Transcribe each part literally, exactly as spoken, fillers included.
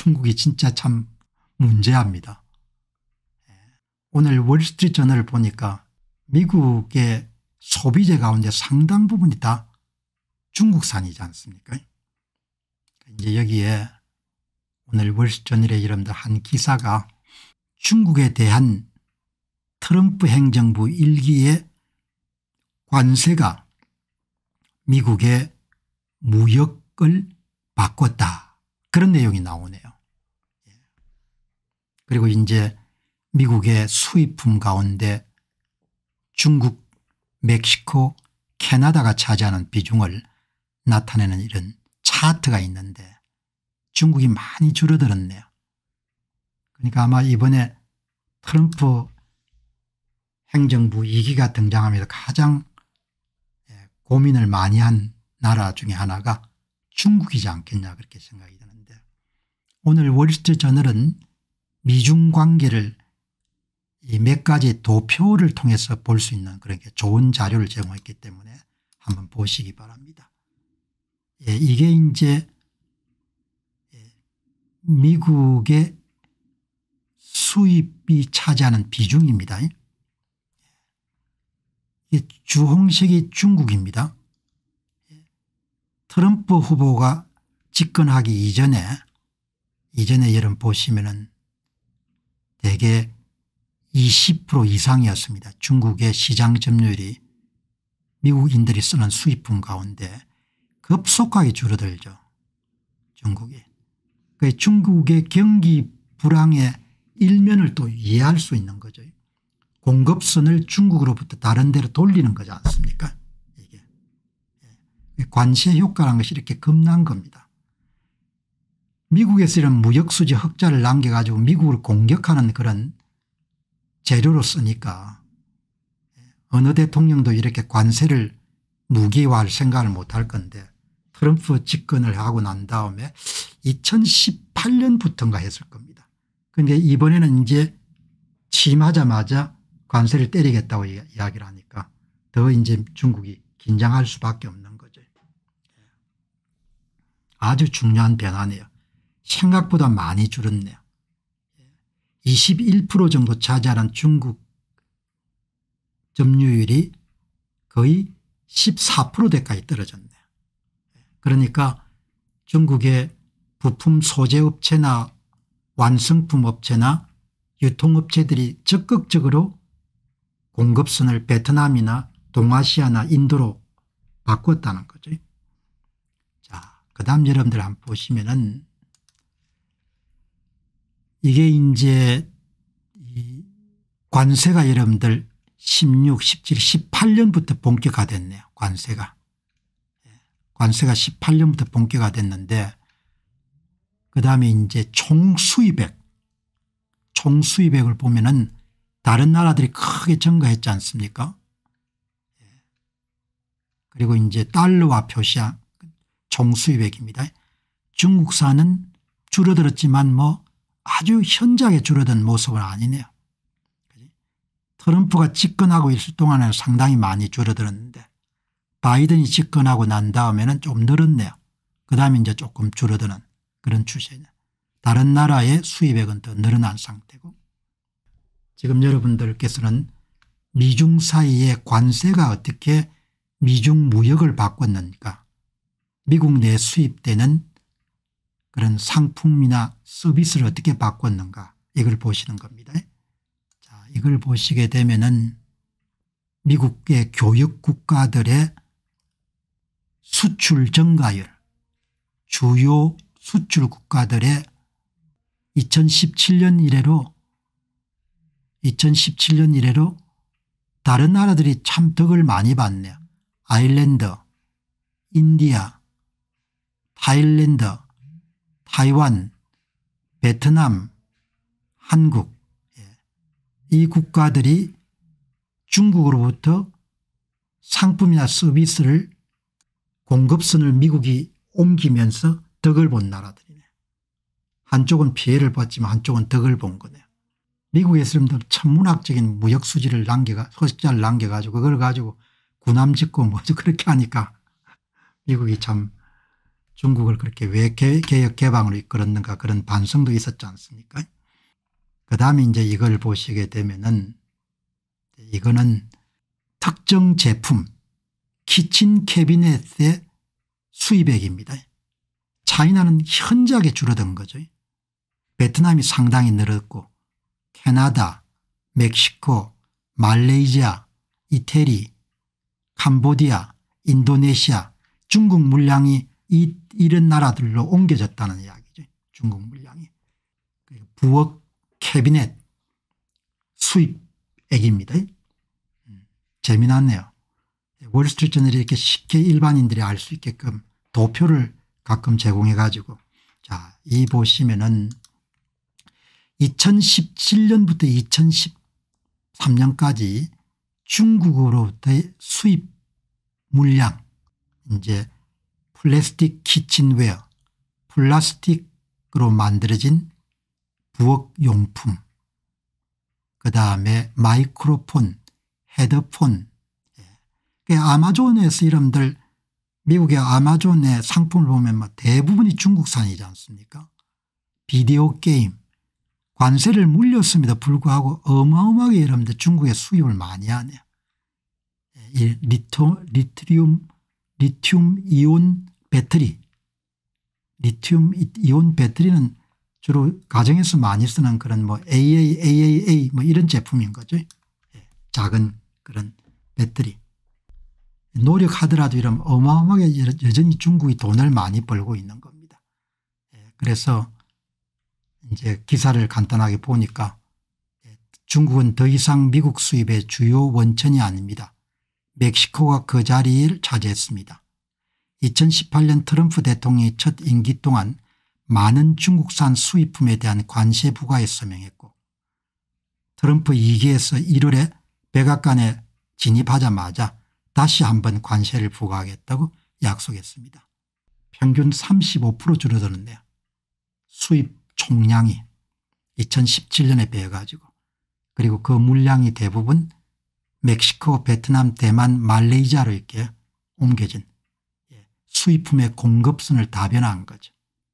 중국이 진짜 참 문제합니다. 오늘 월스트리트저널을 보니까 미국의 소비재 가운데 상당 부분이 다 중국산이지 않습니까? 이제 여기에 오늘 월스트리트저널에 여러분들 한 기사가 중국에 대한 트럼프 행정부 일기의 관세가 미국의 무역을 바꿨다, 그런 내용이 나오네요. 그리고 이제 미국의 수입품 가운데 중국, 멕시코, 캐나다가 차지하는 비중을 나타내는 이런 차트가 있는데 중국이 많이 줄어들었네요. 그러니까 아마 이번에 트럼프 행정부 이 기가 등장하면서 가장 고민을 많이 한 나라 중에 하나가 중국이지 않겠냐, 그렇게 생각이 드는데, 오늘 월스트리트저널은 미중 관계를 이 몇 가지 도표를 통해서 볼 수 있는 그런 좋은 자료를 제공했기 때문에 한번 보시기 바랍니다. 예, 이게 이제 미국의 수입이 차지하는 비중입니다. 주홍색이 중국입니다. 트럼프 후보가 집권하기 이전에 이전에 여러분 보시면은 대개 이십 퍼센트 이상이었습니다. 중국의 시장 점유율이 미국인들이 쓰는 수입품 가운데 급속하게 줄어들죠. 중국이. 그 중국의 경기 불황의 일면을 또 이해할 수 있는 거죠. 공급선을 중국으로부터 다른 데로 돌리는 거지 않습니까? 이게 관세 효과라는 것이 이렇게 겁난 겁니다. 미국에서 이런 무역수지 흑자를 남겨가지고 미국을 공격하는 그런 재료로 쓰니까 어느 대통령도 이렇게 관세를 무기화할 생각을 못할 건데, 트럼프 집권을 하고 난 다음에 이천십팔 년부터인가 했을 겁니다. 그런데 이번에는 이제 취임하자마자 관세를 때리겠다고 이야기를 하니까 더 이제 중국이 긴장할 수밖에 없는 거죠. 아주 중요한 변화네요. 생각보다 많이 줄었네요. 이십일 퍼센트 정도 차지하는 중국 점유율이 거의 십사 퍼센트대까지 떨어졌네요. 그러니까 중국의 부품 소재업체나 완성품 업체나 유통업체들이 적극적으로 공급선을 베트남이나 동아시아나 인도로 바꿨다는 거죠. 자, 그다음 여러분들 한번 보시면은 이게 이제 이 관세가 여러분들 십육, 십칠, 십팔 년부터 본격화됐네요. 관세가. 관세가 십팔 년부터 본격화 됐는데, 그다음에 이제 총수입액, 총수입액을 보면은 다른 나라들이 크게 증가했지 않습니까? 그리고 이제 달러와 표시한 총수입액입니다. 중국산은 줄어들었지만 뭐 아주 현저하게 줄어든 모습은 아니네요. 트럼프가 집권하고 있을 동안에는 상당히 많이 줄어들었는데 바이든이 집권하고 난 다음에는 좀 늘었네요. 그다음에 이제 조금 줄어드는 그런 추세네요. 다른 나라의 수입액은 더 늘어난 상태고, 지금 여러분들께서는 미중 사이의 관세가 어떻게 미중 무역을 바꿨는가, 미국 내 수입되는 그런 상품이나 서비스를 어떻게 바꿨는가, 이걸 보시는 겁니다. 자, 이걸 보시게 되면은 미국의 교육 국가들의 수출 증가율, 주요 수출 국가들의 이천십칠 년 이래로 이천십칠 년 이래로 다른 나라들이 참 덕을 많이 봤네요. 아일랜드, 인디아, 타일랜드, 타이완, 베트남, 한국, 이 국가들이 중국으로부터 상품이나 서비스를 공급선을 미국이 옮기면서 덕을 본 나라들이네. 한쪽은 피해를 봤지만 한쪽은 덕을 본 거네요. 미국에서 천문학적인 무역 수지를 남겨가 소식자를 남겨가지고 그걸 가지고 군함 짓고 뭐죠 그렇게 하니까 미국이 참 중국을 그렇게 왜 개혁 개방으로 이끌었는가 그런 반성도 있었지 않습니까? 그다음에 이제 이걸 보시게 되면은 이거는 특정 제품 키친 캐비넷의 수입액입니다. 차이나는 현저하게 줄어든 거죠. 베트남이 상당히 늘었고 캐나다, 멕시코, 말레이시아, 이태리, 캄보디아, 인도네시아, 중국 물량이 이, 이런 나라들로 옮겨졌다는 이야기죠. 중국 물량이. 부엌 캐비넷 수입액입니다. 음, 재미났네요. 월스트리트저널이 이렇게 쉽게 일반인들이 알 수 있게끔 도표를 가끔 제공해 가지고 자, 이 보시면은 이천십칠 년부터 이천십삼 년까지 중국으로부터의 수입 물량 이제 플라스틱 키친웨어 플라스틱으로 만들어진 부엌용품 그다음에 마이크로폰 헤드폰 아마존에서 이름들 미국의 아마존의 상품을 보면 뭐 대부분이 중국산이지 않습니까? 비디오 게임 관세를 물렸음에도 불구하고 어마어마하게 여러분들 중국에 수입을 많이 하네요. 이 리토, 리튬, 리튬 이온 배터리 리튬 이온 배터리는 주로 가정에서 많이 쓰는 그런 뭐 에이에이, 에이에이에이 뭐 이런 제품인 거죠. 작은 그런 배터리. 노력하더라도 이런 어마어마하게 여전히 중국이 돈을 많이 벌고 있는 겁니다. 그래서 이제 기사를 간단하게 보니까 중국은 더 이상 미국 수입의 주요 원천이 아닙니다. 멕시코가 그 자리를 차지했습니다. 이천십팔 년 트럼프 대통령의 첫 임기 동안 많은 중국산 수입품에 대한 관세 부과에 서명했고 트럼프 이 기에서 일 월에 백악관에 진입하자마자 다시 한번 관세를 부과하겠다고 약속했습니다. 평균 삼십오 퍼센트 줄어들었네요. 수입 총량이 이천십칠 년에 비해 가지고 그리고 그 물량이 대부분 멕시코, 베트남, 대만, 말레이시아로 이렇게 옮겨진 수입품의 공급선을 다변화한 거죠.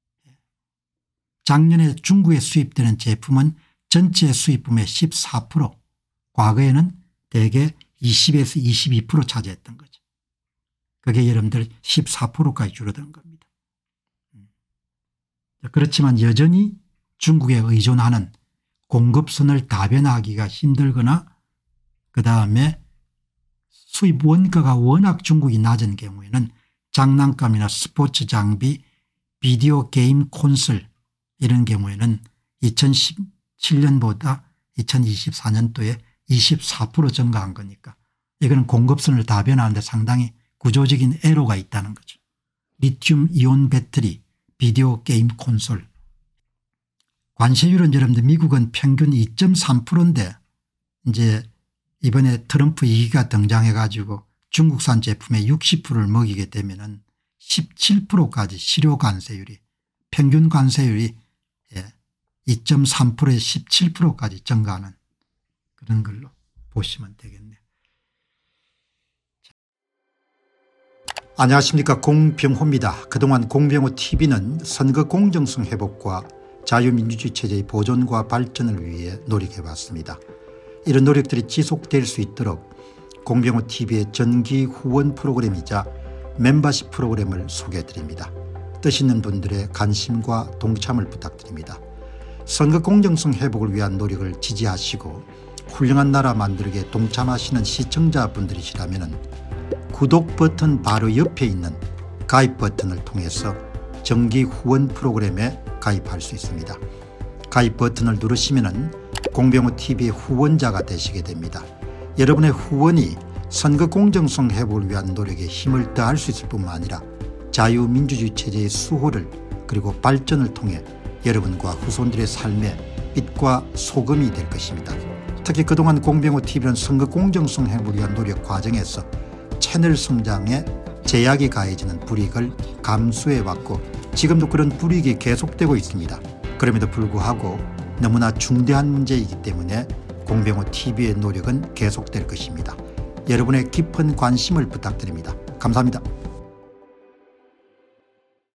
작년에 중국에 수입되는 제품은 전체 수입품의 십사 퍼센트 과거에는 대개 이십에서 이십이 퍼센트 차지했던 거죠. 그게 여러분들 십사 퍼센트까지 줄어든 겁니다. 그렇지만 여전히 중국에 의존하는 공급선을 다변화하기가 힘들거나 그다음에 수입 원가가 워낙 중국이 낮은 경우에는 장난감이나 스포츠 장비 비디오 게임 콘솔 이런 경우에는 이천십칠 년보다 이천이십사 년도에 이십사 퍼센트 증가한 거니까 이거는 공급선을 다변화하는데 상당히 구조적인 애로가 있다는 거죠. 리튬 이온 배터리 비디오 게임 콘솔 관세율은 여러분들 미국은 평균 이 점 삼 퍼센트인데 이제 이번에 트럼프 이 기가 등장해 가지고 중국산 제품의 육십 퍼센트를 먹이게 되면은 십칠 퍼센트까지 실효 관세율이 평균 관세율이 이 점 삼 퍼센트에 십칠 퍼센트까지 증가하는 그런 걸로 보시면 되겠네요. 안녕하십니까, 공병호입니다. 그동안 공병호티비는 선거 공정성 회복과 자유민주주의 체제의 보존과 발전을 위해 노력해왔습니다. 이런 노력들이 지속될 수 있도록 공병호티비의 정기 후원 프로그램이자 멤버십 프로그램을 소개해드립니다. 뜻 있는 분들의 관심과 동참을 부탁드립니다. 선거 공정성 회복을 위한 노력을 지지하시고 훌륭한 나라 만들기에 동참하시는 시청자분들이시라면 구독 버튼 바로 옆에 있는 가입 버튼을 통해서 정기 후원 프로그램에 가입할 수 있습니다. 가입 버튼을 누르시면 공병호티비의 후원자가 되시게 됩니다. 여러분의 후원이 선거 공정성 회복을 위한 노력에 힘을 더할 수 있을 뿐만 아니라 자유민주주의 체제의 수호를 그리고 발전을 통해 여러분과 후손들의 삶에 빛과 소금이 될 것입니다. 특히 그동안 공병호티비는 선거 공정성 회복을 위한 노력 과정에서 채널 성장에 제약이 가해지는 불이익을 감수해왔고 지금도 그런 불이익이 계속되고 있습니다. 그럼에도 불구하고 너무나 중대한 문제이기 때문에 공병호티비의 노력은 계속될 것입니다. 여러분의 깊은 관심을 부탁드립니다. 감사합니다.